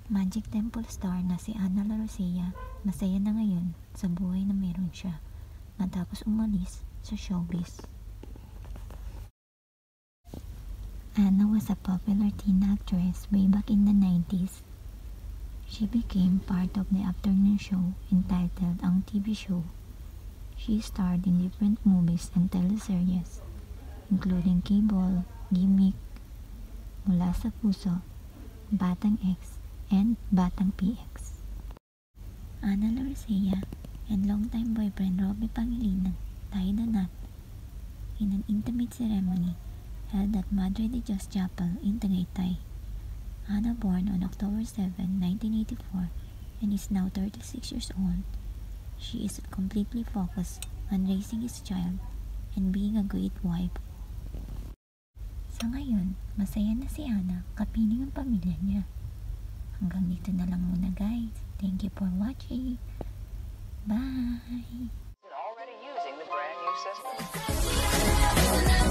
Magic Temple star na si Ana Larosea masaya na ngayon sa buhay na meron siya matapos umalis sa showbiz. Ana was a popular teen actress way back in the 90s. She became part of the afternoon show entitled Ang TV Show. She starred in different movies and teleseries, including Cable, Gimmick, Mula sa Puso, Batang X, and Batang PX. Ana Larosea and longtime boyfriend Robbie Pangilinan tied the knot in an intimate ceremony held at Madre de Dios Chapel in Tagaytay. Ana, born on October 7, 1984, and is now 36 years old. She is completely focused on raising his child and being a great wife. Sa ngayon, masaya na si Ana kapiling ang pamilya niya. Hanggang dito na lang muna guys. Thank you for watching. Bye! Already using the brand new system.